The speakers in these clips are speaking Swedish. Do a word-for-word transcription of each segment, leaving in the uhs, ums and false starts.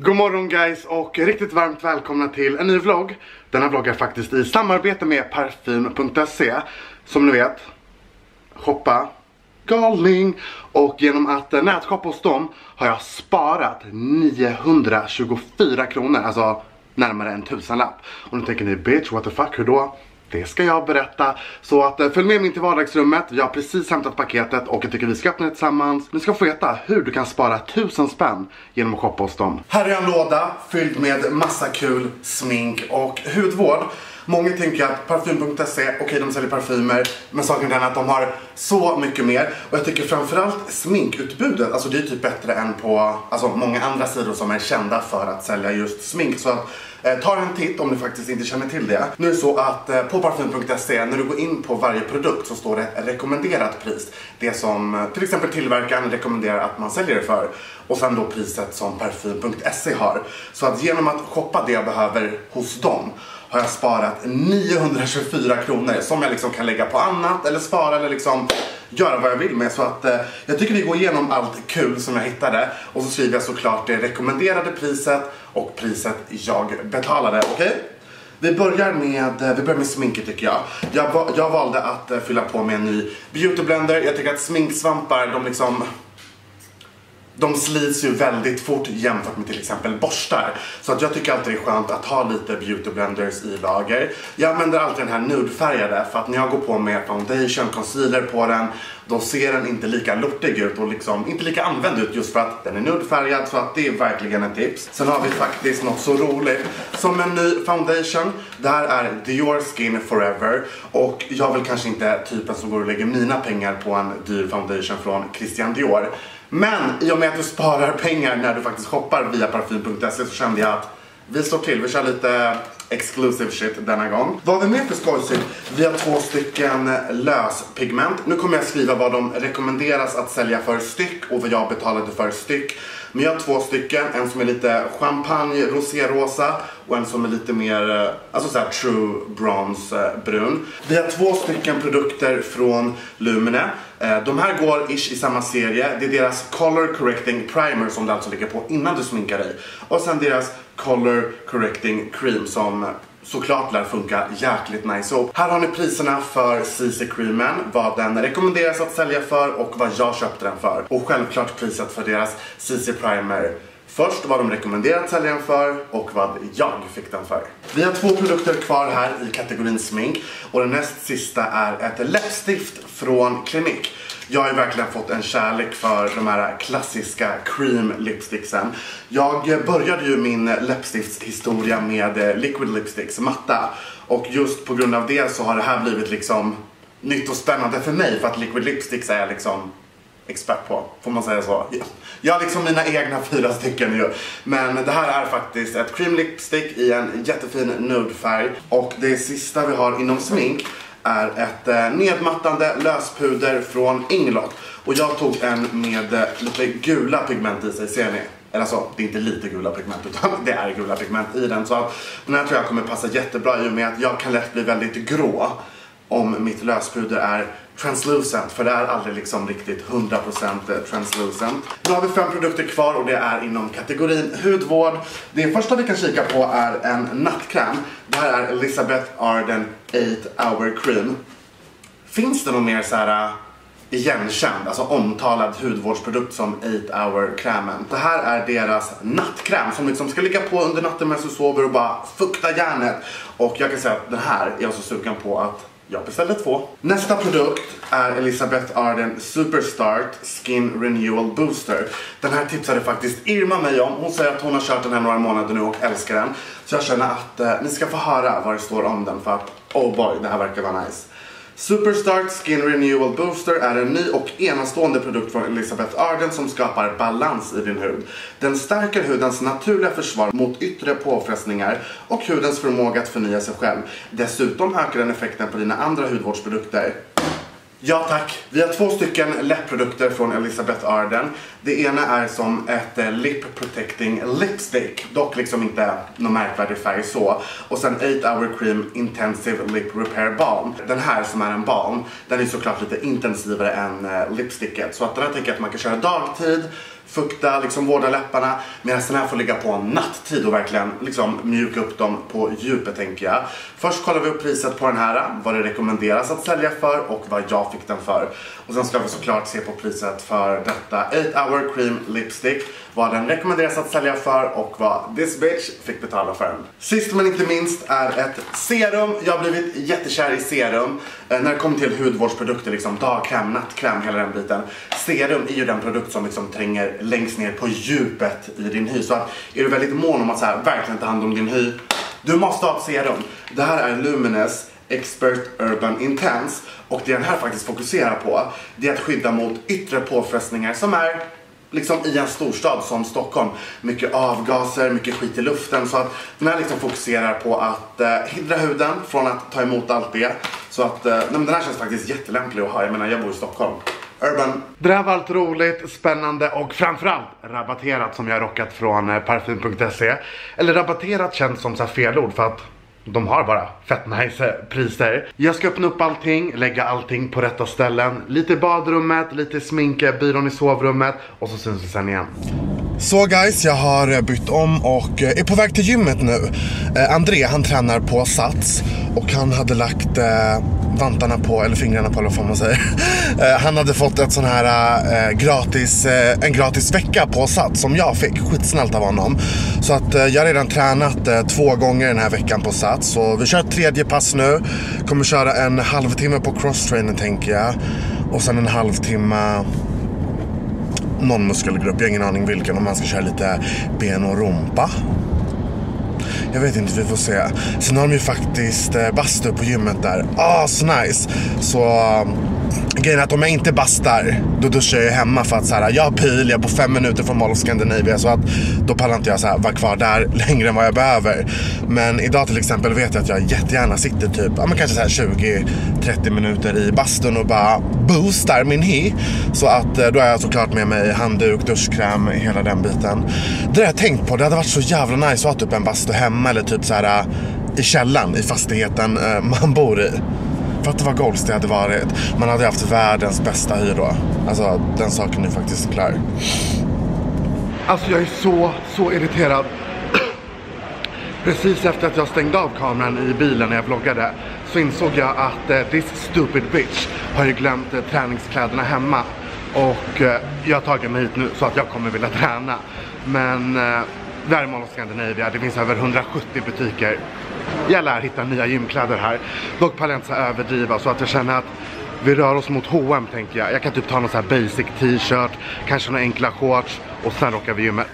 God morgon guys och riktigt varmt välkomna till en ny vlogg. Denna vlogg är faktiskt i samarbete med parfym punkt se. Som ni vet, shoppa galning. Och genom att nätshoppa hos dem har jag sparat niohundratjugofyra kronor. Alltså närmare en tusenlapp. Och nu tänker ni, bitch, what the fuck, hur då? Det ska jag berätta. Så att följ med mig in till vardagsrummet. Jag har precis hämtat paketet och jag tycker vi ska öppna det tillsammans. Ni ska få veta hur du kan spara tusen spänn genom att shoppa hos dem. Här är en låda fylld med massa kul smink och hudvård. Många tänker att parfym punkt se, okej okay, de säljer parfymer, men saken är att de har så mycket mer. Och jag tycker framförallt sminkutbudet, alltså det är typ bättre än på alltså, många andra sidor som är kända för att sälja just smink. Så att eh, ta en titt om du faktiskt inte känner till det. Nu är det så att eh, på parfym punkt se, när du går in på varje produkt så står det rekommenderat pris. Det som till exempel tillverkaren rekommenderar att man säljer det för. Och sen då priset som parfym punkt se har. Så att genom att shoppa det jag behöver hos dem har jag sparat niohundratjugofyra kronor som jag liksom kan lägga på annat eller spara eller liksom göra vad jag vill med. Så att eh, jag tycker vi går igenom allt kul som jag hittade och så skriver jag såklart det rekommenderade priset och priset jag betalade, okej? Okay? Vi börjar med, vi börjar med sminket tycker jag. Jag, jag valde att uh, fylla på med en ny beauty blender. Jag tycker att sminksvampar, de liksom de slits ju väldigt fort jämfört med till exempel borstar. Så att jag tycker alltid det är skönt att ha lite beauty blenders i lager. Jag använder alltid den här nudefärgade för att när jag går på med foundation, concealer på den, då ser den inte lika lortig ut och liksom inte lika använd ut just för att den är nudefärgad. Så att det är verkligen ett tips. Sen har vi faktiskt något så roligt som en ny foundation. Det här är Dior Skin Forever. Och jag vill kanske inte typen som går och lägger mina pengar på en dyr foundation från Christian Dior. Men i och med att du sparar pengar när du faktiskt shoppar via parfym punkt se så kände jag att vi slår till, vi kör lite exclusive shit denna gång. Vad har vi med för skojsigt? Vi har två stycken löspigment. Nu kommer jag skriva vad de rekommenderas att sälja för styck och vad jag betalade för styck. Men jag har två stycken, en som är lite champagne, rosérosa och en som är lite mer, alltså såhär true bronze brun. Vi har två stycken produkter från Lumene. De här går ish i samma serie. Det är deras Color Correcting Primer som du alltså lägger på innan du sminkar dig. Och sen deras Color Correcting Cream som såklart lär funka jäkligt nice. Så här har ni priserna för C C-creamen, vad den rekommenderas att sälja för och vad jag köpte den för. Och självklart priset för deras C C-primer. Först vad de rekommenderar att sälja den för och vad jag fick den för. Vi har två produkter kvar här i kategorin smink. Och den näst sista är ett läppstift från Clinique. Jag har ju verkligen fått en kärlek för de här klassiska cream lipsticksen. Jag började ju min läppstiftshistoria med liquid lipsticks, matta. Och just på grund av det så har det här blivit liksom nytt och spännande för mig. För att liquid lipsticks är jag liksom expert på, får man säga så. Jag har liksom mina egna fyra stycken ju. Men det här är faktiskt ett cream lipstick i en jättefin nudefärg. Och det sista vi har inom smink är ett eh, nedmattande löspuder från Inglot. Och jag tog en med eh, lite gula pigment i sig, ser ni? Eller så, det är inte lite gula pigment utan det är gula pigment i den. Så den här tror jag kommer passa jättebra i och med att jag kan lätt bli väldigt grå om mitt löspuder är translucent, för det är aldrig liksom riktigt hundra procent translucent. Nu har vi fem produkter kvar och det är inom kategorin hudvård. Det första vi kan kika på är en nattkräm. Det här är Elizabeth Arden eight hour cream. Finns det någon mer så här igenkänd, alltså omtalad hudvårdsprodukt som eight hour krämen? Det här är deras nattkräm som liksom ska ligga på under natten medan du sover och bara fukta hjärnet. Och jag kan säga att den här är jag så sugen på att jag beställde två. Nästa produkt är Elizabeth Arden Superstart Skin Renewal Booster. Den här tipsade faktiskt Irma mig om. Hon säger att hon har kört den här några månader nu och älskar den. Så jag känner att eh, ni ska få höra vad det står om den för att oh boy, det här verkar vara nice. Superstart Skin Renewal Booster är en ny och enastående produkt från Elizabeth Arden som skapar balans i din hud. Den stärker hudens naturliga försvar mot yttre påfrestningar och hudens förmåga att förnya sig själv. Dessutom ökar den effekten på dina andra hudvårdsprodukter. Ja tack, vi har två stycken läppprodukter från Elizabeth Arden. Det ena är som ett lip protecting lipstick, dock liksom inte någon märkvärdig färg så. Och sen eight hour cream intensive lip repair balm. Den här som är en balm, den är såklart lite intensivare än lipsticket. Så att den här tänker jag att man kan köra dagtid fukta, liksom vårda läpparna. Medan den här får ligga på natttid och verkligen liksom mjuka upp dem på djupet, tänker jag. Först kollar vi upp priset på den här, vad det rekommenderas att sälja för och vad jag fick den för. Och sen ska vi såklart se på priset för detta eight hour cream lipstick, vad den rekommenderas att sälja för och vad this bitch fick betala för den. Sist men inte minst är ett serum. Jag har blivit jättekär i serum eh, när det kommer till hudvårdsprodukter, liksom dagkräm, nattkräm, hela den biten. Serum är ju den produkt som liksom tränger längst ner på djupet i din hy. Så att är du väldigt mån om att så här, verkligen ta hand om din hy, du måste ha ett serum. Det här är Luminous Expert Urban Intense, och det den här faktiskt fokuserar på, det är att skydda mot yttre påfrestningar som är liksom i en storstad som Stockholm. Mycket avgaser, mycket skit i luften. Så att den här liksom fokuserar på att eh, hindra huden från att ta emot allt det. Så att eh, den här känns faktiskt jättelämplig att ha. Jag menar, jag bor i Stockholm. Urban. Det här var allt roligt, spännande och framförallt rabatterat som jag rockat från eh, parfym punkt se. Eller rabatterat känns som så här felord för att de har bara fett nice priser. Jag ska öppna upp allting, lägga allting på rätta ställen. Lite i badrummet, lite sminka, byrån i sovrummet. Och så syns vi sen igen. Så guys, jag har bytt om och är på väg till gymmet nu. eh, André, han tränar på Sats. Och han hade lagt eh, vantarna på, eller fingrarna på, eller vad man säger. eh, Han hade fått ett sån här eh, gratis, eh, en gratis vecka på Sats som jag fick, skitsnällt av honom. Så att eh, jag har redan tränat eh, två gånger den här veckan på Sats. Så vi kör ett tredje pass nu. Kommer köra en halvtimme på cross-trainer, tänker jag. Och sen en halvtimme någon muskelgrupp, jag har ingen aning vilken. Om man ska köra lite ben och rumpa. Jag vet inte, vi får se. Sen har de ju faktiskt eh, bastu på gymmet där. Ah, så nice. Så um, grejen är att om jag inte bastar, då duschar jag hemma för att så här, jag har pil, jag är på fem minuter från Mall of Scandinavia. Så att då pallar inte jag så här, vara kvar där längre än vad jag behöver. Men idag till exempel vet jag att jag jättegärna sitter typ, ja men kanske så här tjugo till trettio minuter i bastun och bara boostar min hy. Så att eh, då har jag såklart med mig handduk, duschkräm, hela den biten. Det har jag tänkt på, det hade varit så jävla nice att ha typ en bastu hemma eller typ så här i källan i fastigheten eh, man bor i. För att det var goals det hade varit. Man hade haft världens bästa hy då. Alltså den saken är faktiskt klar. Alltså jag är så, så irriterad. Precis efter att jag stängde av kameran i bilen när jag vloggade, så insåg jag att uh, this stupid bitch har ju glömt uh, träningskläderna hemma. Och uh, jag har tagit mig hit nu så att jag kommer vilja träna. Men uh, där är Mall of Scandinavia, det finns över hundrasjuttio butiker. Jag lär hitta nya gymkläder här. Dock pallar jag inte så överdriva, så att jag känner att vi rör oss mot H och M, tänker jag. Jag kan typ ta någon så här basic t-shirt, kanske några enkla shorts, och sen rockar vi gymmet.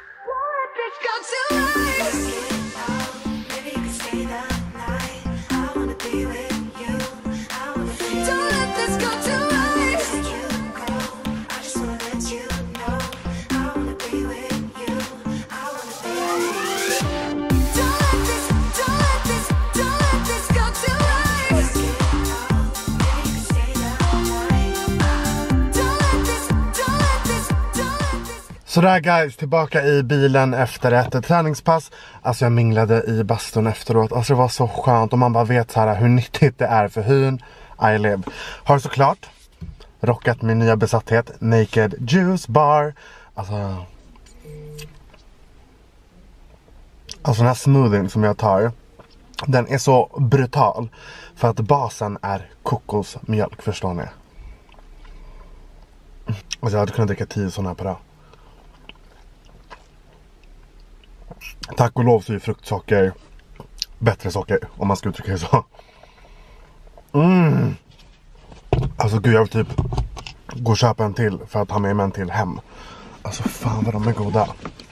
Sådär guys, tillbaka i bilen efter ett träningspass. Alltså jag minglade i bastun efteråt. Alltså det var så skönt, och man bara vet så här hur nyttigt det är för hyn. I live. Har såklart rockat min nya besatthet, Naked Juice Bar. Alltså Alltså den här smoothien som jag tar, den är så brutal. För att basen är kokosmjölk, förstår ni? Alltså jag hade kunnat dricka tio sådana här per dag. Tack och lov så är fruktsocker bättre socker, om man ska uttrycka det så. Mm. Alltså gud, jag vill typ gå och köpa en till för att ha med mig en till hem. Alltså fan vad de är goda.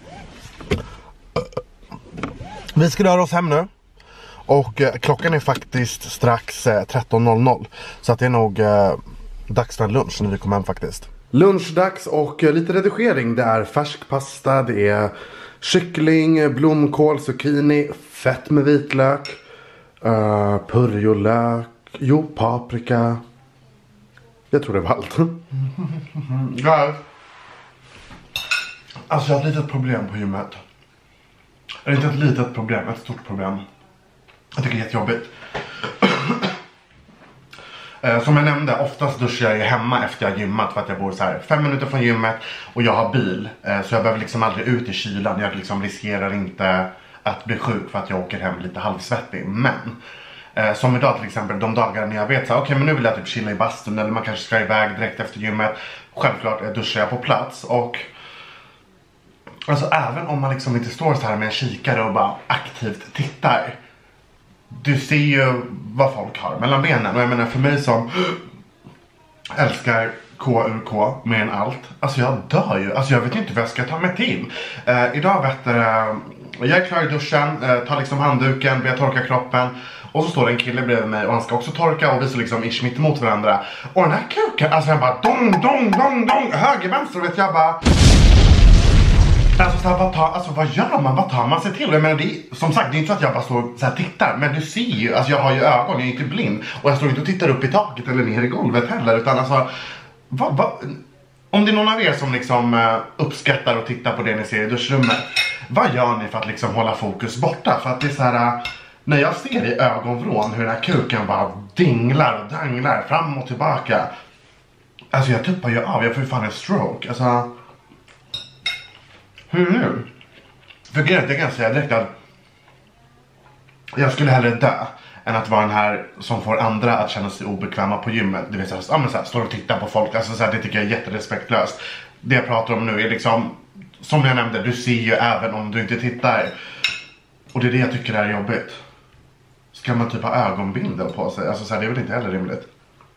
Vi ska röra oss hem nu. Och eh, klockan är faktiskt strax eh, tretton noll noll. Så att det är nog eh, dags för en lunch när vi kommer hem faktiskt. Lunchdags och eh, lite redigering. Det är färsk pasta, det är kyckling, blomkål, zucchini, fett med vitlök, uh, purjolök, jo, paprika. Jag tror det var allt. Ja. Alltså jag har ett litet problem på gymmet. Eller inte ett litet problem, ett stort problem. Jag tycker det är jättejobbigt. Eh, som jag nämnde, oftast duschar jag ju hemma efter jag har gymmat för att jag bor så här fem minuter från gymmet och jag har bil. Eh, så jag behöver liksom aldrig ut i kylan. Jag liksom riskerar inte att bli sjuk för att jag åker hem lite halvsvettig. Men eh, som idag till exempel, de dagar när jag vet så här, okej okay, men nu vill jag typ chilla i bastun eller man kanske ska iväg direkt efter gymmet. Självklart eh, duschar jag på plats och alltså även om man liksom inte står så här med en kikare och bara aktivt tittar. Du ser ju vad folk har mellan benen. Och jag menar för mig som älskar K U K mer än allt. Alltså jag dör ju. Alltså jag vet inte vad jag ska ta mig till. Uh, idag vet uh, jag är klar i duschen. Uh, tar liksom handduken, börjar torka kroppen. Och så står det en kille bredvid mig och han ska också torka. Och vi står liksom ish mitt emot varandra. Och den här kuken, alltså jag bara dong, dong, dong, dong. Höger, vänster, vet jag bara... Alltså, så här, vad, tar, alltså vad gör man? Vad tar man sig till? Jag menar, det är, som sagt, det är inte så att jag bara står så här tittar. Men du ser ju, alltså jag har ju ögon, jag är inte blind. Och jag står inte och tittar upp i taket eller ner i golvet heller. Utan alltså, vad, vad, om det är någon av er som liksom uh, uppskattar och tittar på det ni ser i duschrummet. Vad gör ni för att liksom hålla fokus borta? För att det är så här, uh, när jag ser i ögonvrån hur den här kuken bara dinglar och danglar fram och tillbaka. Alltså jag tuppar ju av, jag får ju fan en stroke. Alltså... Hur nu? För grejen, jag kan säga direkt att jag skulle hellre dö än att vara den här som får andra att känna sig obekväma på gymmet. Du vet såhär, ja, men så här, står och tittar på folk. Alltså så här, det tycker jag är jätterespektlöst. Det jag pratar om nu är liksom, som jag nämnde, du ser ju även om du inte tittar. Och det är det jag tycker är jobbigt. Ska man typ ha ögonbindel på sig? Alltså så här, det är väl inte heller rimligt.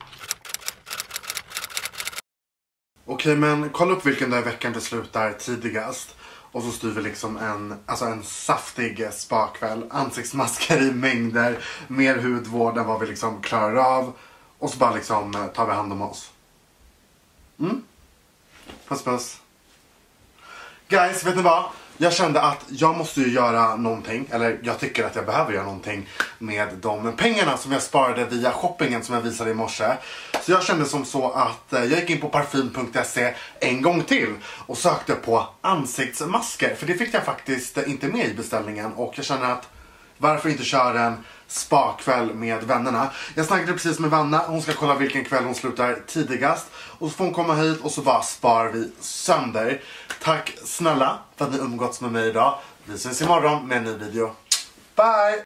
Okej, men kolla upp vilken dag i veckan det slutar tidigast. Och så styr vi liksom en, alltså en saftig spakväll. Ansiktsmasker i mängder. Mer hudvård än vad vi liksom klarar av. Och så bara liksom tar vi hand om oss. Mm? Puss puss. Guys, vet ni vad? Jag kände att jag måste ju göra någonting. Eller jag tycker att jag behöver göra någonting med de pengarna som jag sparade via shoppingen som jag visade i morse. Så jag kände som så att jag gick in på parfym punkt se en gång till och sökte på ansiktsmasker. För det fick jag faktiskt inte med i beställningen. Och jag känner att varför inte köra en spakväll med vännerna. Jag snackade precis med Vanna. Hon ska kolla vilken kväll hon slutar tidigast. Och så får hon komma hit och så bara spar vi sönder. Tack snälla för att ni umgåtts med mig idag. Vi ses imorgon med en ny video. Bye!